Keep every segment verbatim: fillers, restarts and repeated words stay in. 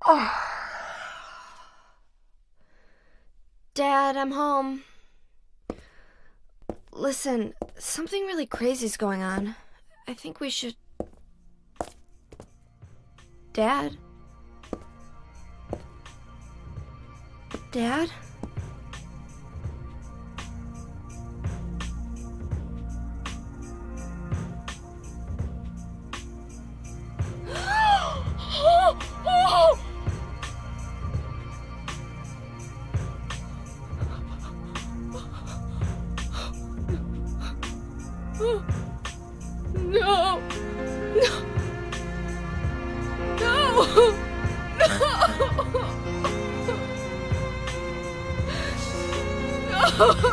Dad, I'm home. Listen, something really crazy's going on. I think we should... Dad? Dad? No! No! No! No!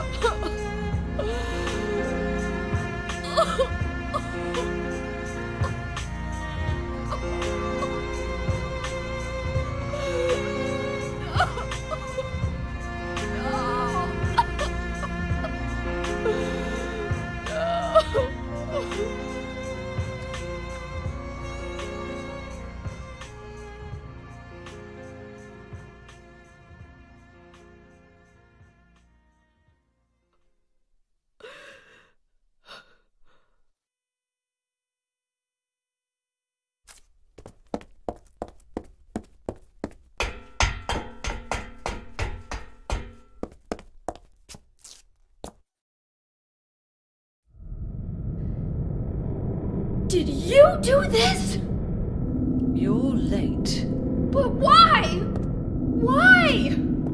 Did you do this? You're late. But why? Why?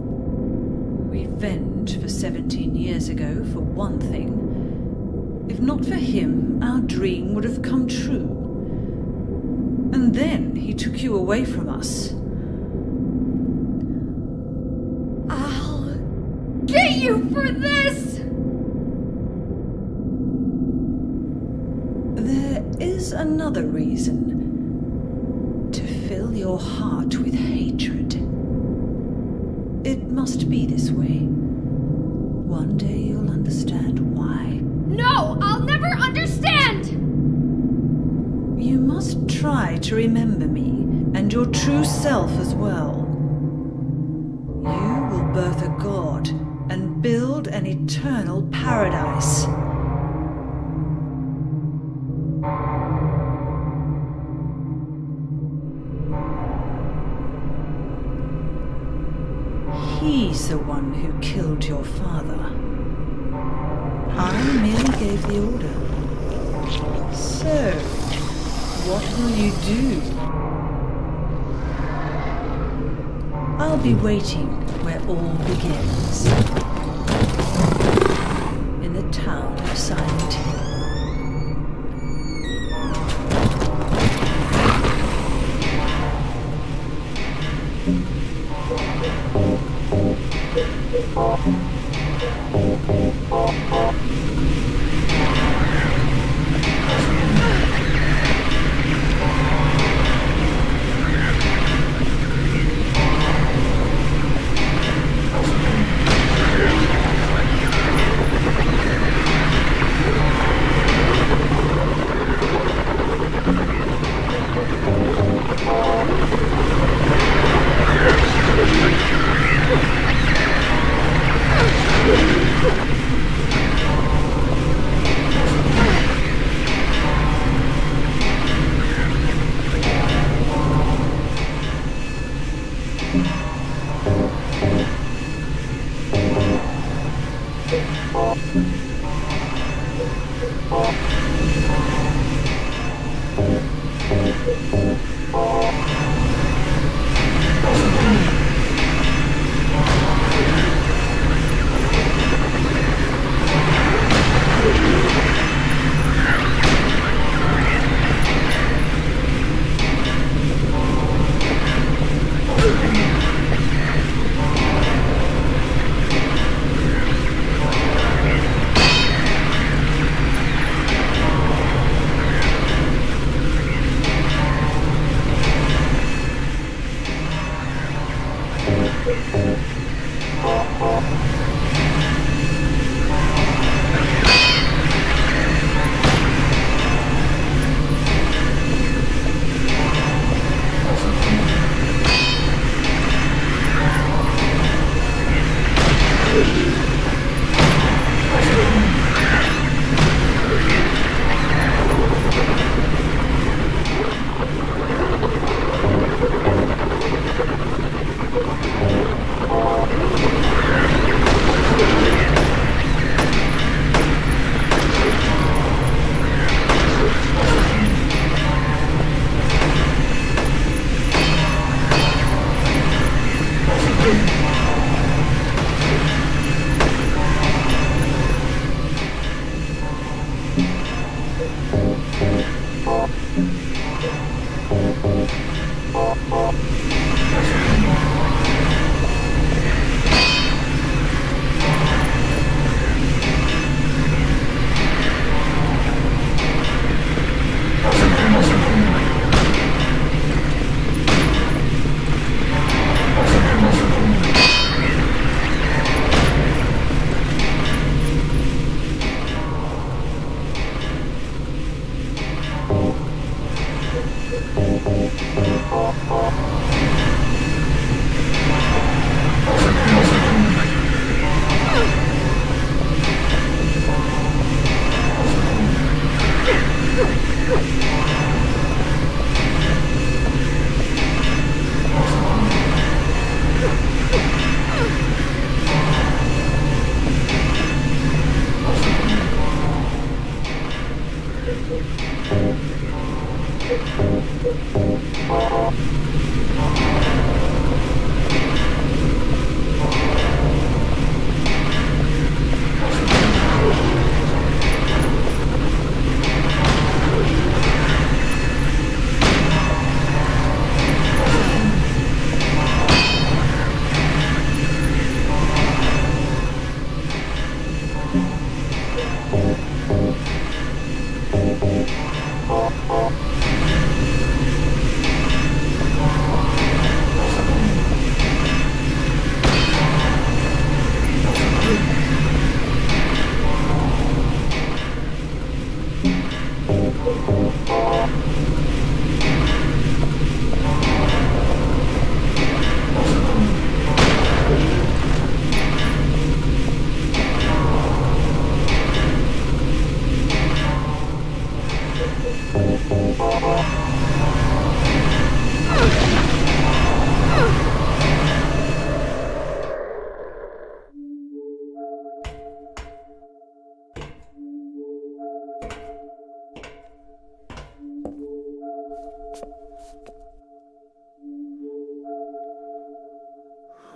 Revenge for seventeen years ago, for one thing. If not for him, our dream would have come true. And then he took you away from us. I'll get you for this! There is another reason. To fill your heart with hatred. It must be this way. One day you'll understand why. No, I'll never understand! You must try to remember me, and your true self as well. You will birth a god, and build an eternal paradise. He's the one who killed your father. I merely gave the order. So, what will you do? I'll be waiting where all begins. In the town of Silent Hill.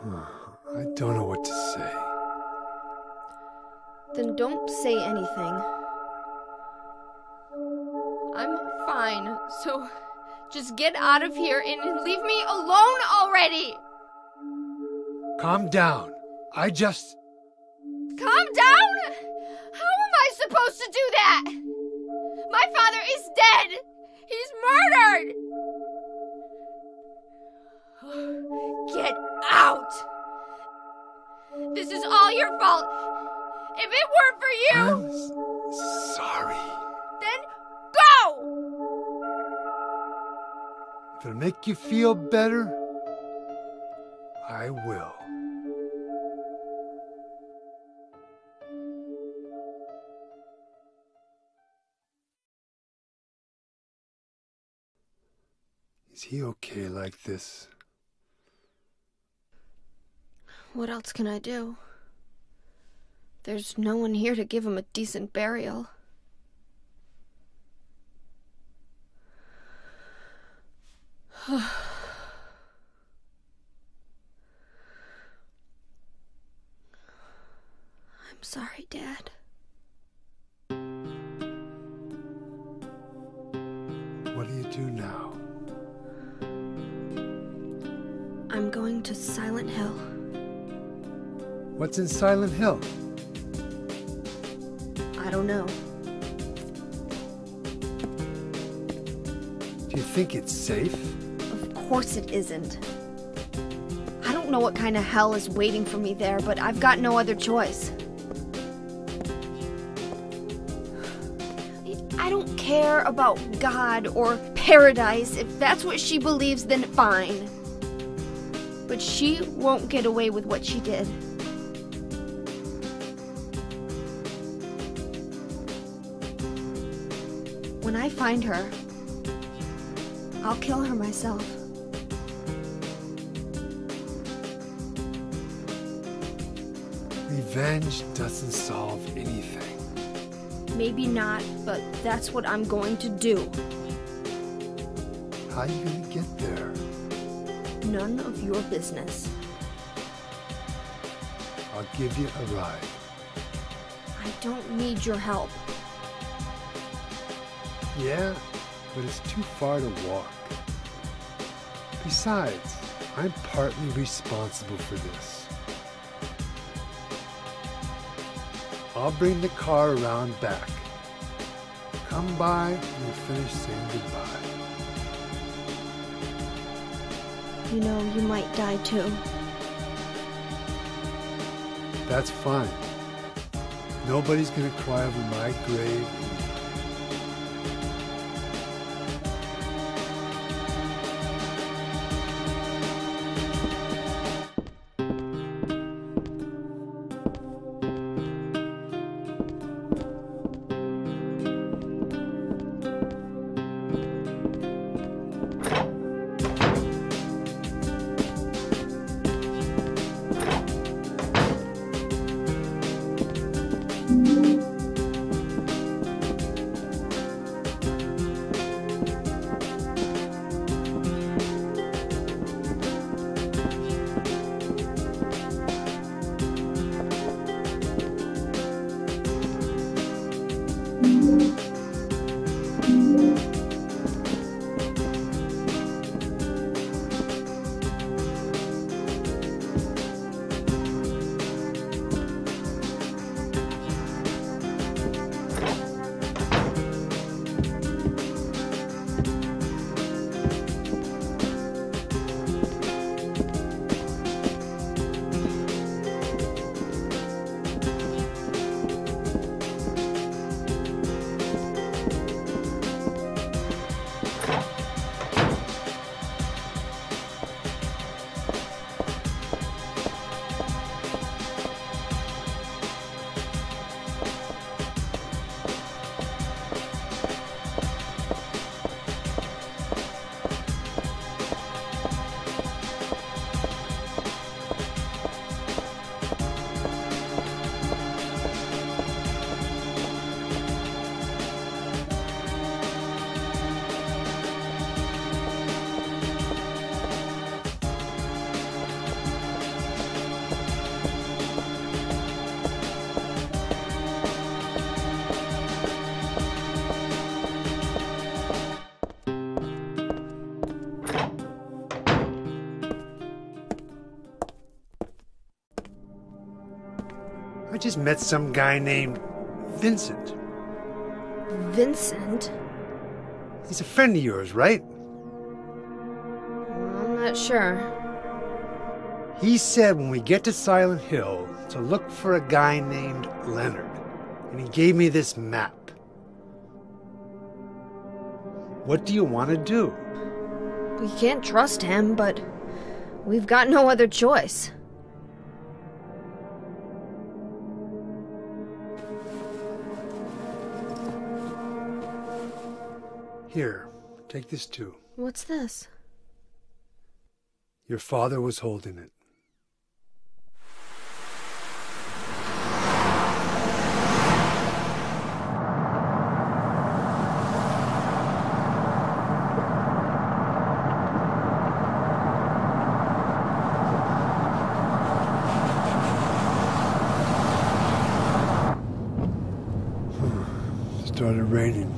I don't know what to say. Then don't say anything. I'm fine, so just get out of here and leave me alone already! Calm down. I just... Calm down? How am I supposed to do that? My father is dead! He's murdered! Get out! This is all your fault! If it weren't for you... I'm s- sorry. Then go! If it'll make you feel better, I will. Is he okay like this? What else can I do? There's no one here to give him a decent burial. I'm sorry, Dad. What do you do now? I'm going to Silent Hill. What's in Silent Hill? I don't know. Do you think it's safe? Of course it isn't. I don't know what kind of hell is waiting for me there, but I've got no other choice. I don't care about God or paradise. If that's what she believes, then fine. But she won't get away with what she did. When I find her, I'll kill her myself. Revenge doesn't solve anything. Maybe not, but that's what I'm going to do. How are you gonna get there? None of your business. I'll give you a ride. I don't need your help. Yeah, but it's too far to walk. Besides, I'm partly responsible for this. I'll bring the car around back. Come by and we'll finish saying goodbye. You know, you might die too. That's fine. Nobody's gonna cry over my grave. I just met some guy named Vincent. Vincent? He's a friend of yours, right? I'm not sure. He said when we get to Silent Hill to look for a guy named Leonard. And he gave me this map. What do you want to do? We can't trust him, but we've got no other choice. Here, take this too. What's this? Your father was holding it. Started raining.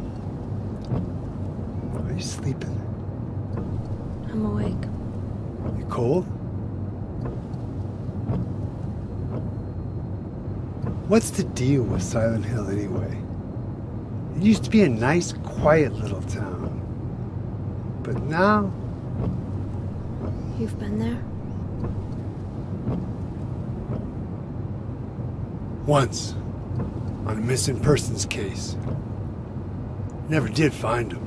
Are you sleeping? I'm awake. You cold? What's the deal with Silent Hill anyway? It used to be a nice, quiet little town. But now... You've been there? Once. On a missing persons case. Never did find him.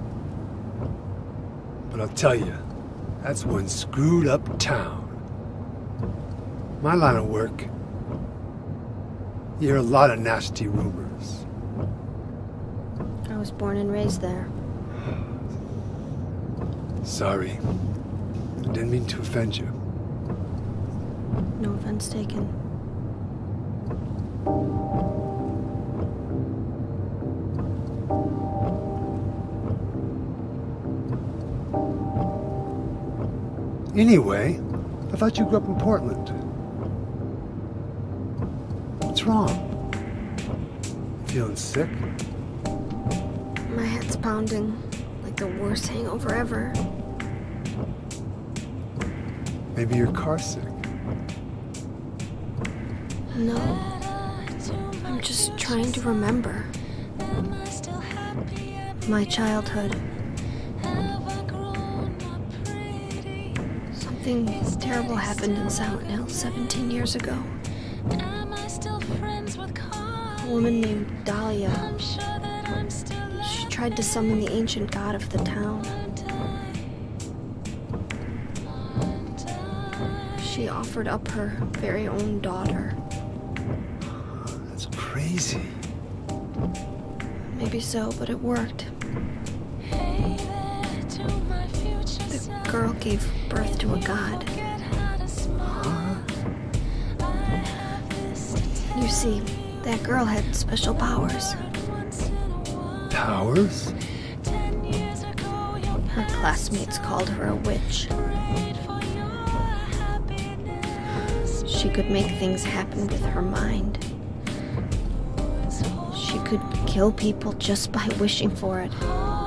But I'll tell you, that's one screwed up town. My line of work, you hear a lot of nasty rumors. I was born and raised there. Sorry. I didn't mean to offend you. No offense taken. Anyway, I thought you grew up in Portland. What's wrong? Feeling sick? My head's pounding like the worst hangover ever. Maybe your car's sick. No. I'm just trying to remember. My childhood. Something terrible happened in Silent Hill seventeen years ago. A woman named Dahlia. She tried to summon the ancient god of the town. She offered up her very own daughter. That's crazy. Maybe so, but it worked. The girl gave birth to a god. Huh? You see, that girl had special powers. Powers? Her classmates called her a witch. She could make things happen with her mind. She could kill people just by wishing for it.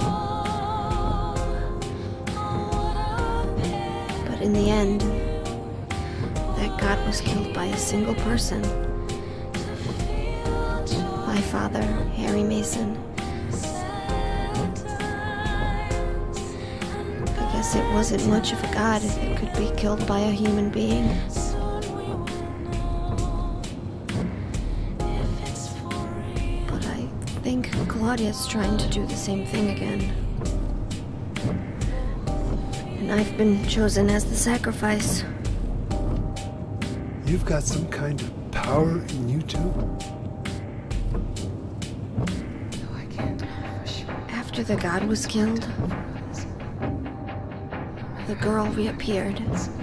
But in the end, that god was killed by a single person. My father, Harry Mason. I guess it wasn't much of a god if it could be killed by a human being. But I think Claudia's trying to do the same thing again. And I've been chosen as the sacrifice. You've got some kind of power in you too? After the god was killed, the girl reappeared.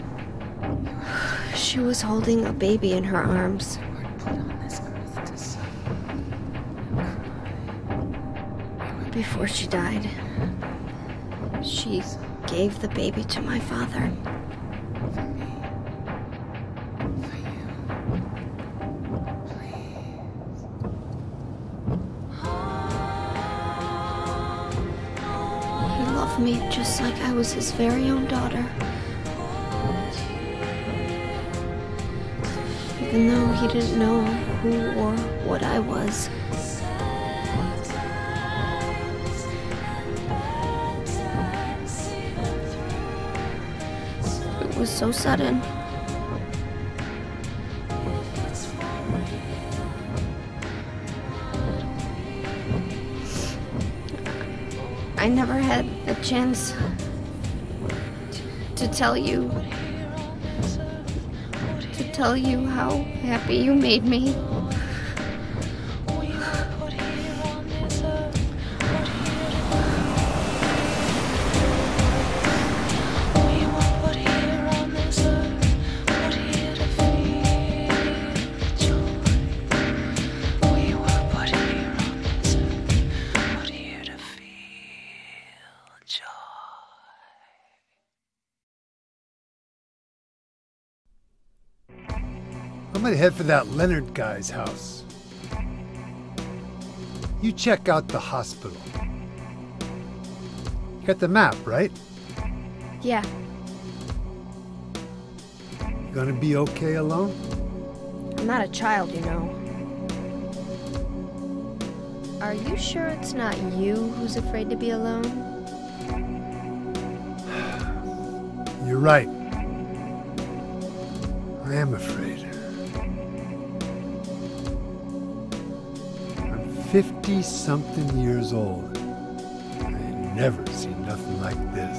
She was holding a baby in her arms. Before she died, she gave the baby to my father. He loved me just like I was his very own daughter. even though he didn't know who or what I was. It was so sudden. I never had a chance to, to tell you, to tell you how happy you made me. I'm gonna head for that Leonard guy's house. You check out the hospital. You got the map, right? Yeah, You gonna be okay alone? I'm not a child, you know. Are you sure it's not you who's afraid to be alone? You're right. I am afraid. I'm fifty-something years old. I ain't never seen nothing like this.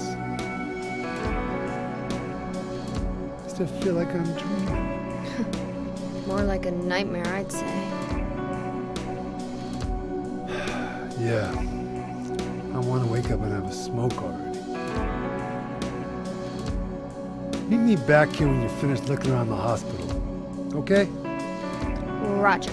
I still feel like I'm dreaming. More like a nightmare, I'd say. Yeah. I want to wake up and have a smoke already. Meet me back here when you're finished looking around the hospital. Okay? Roger.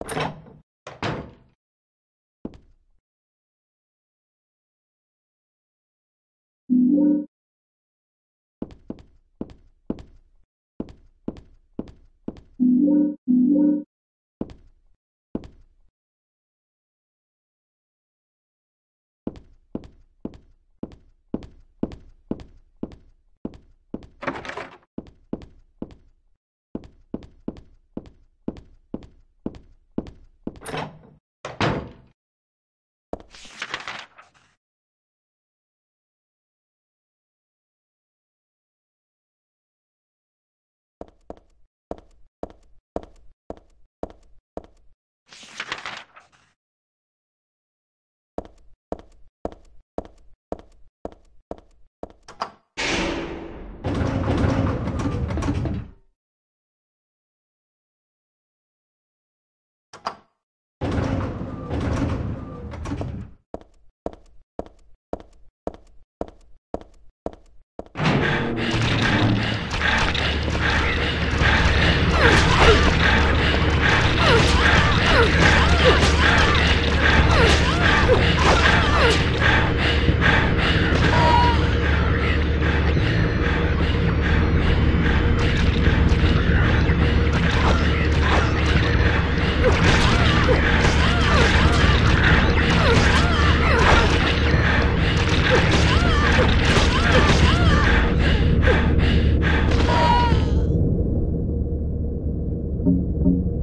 Thank you.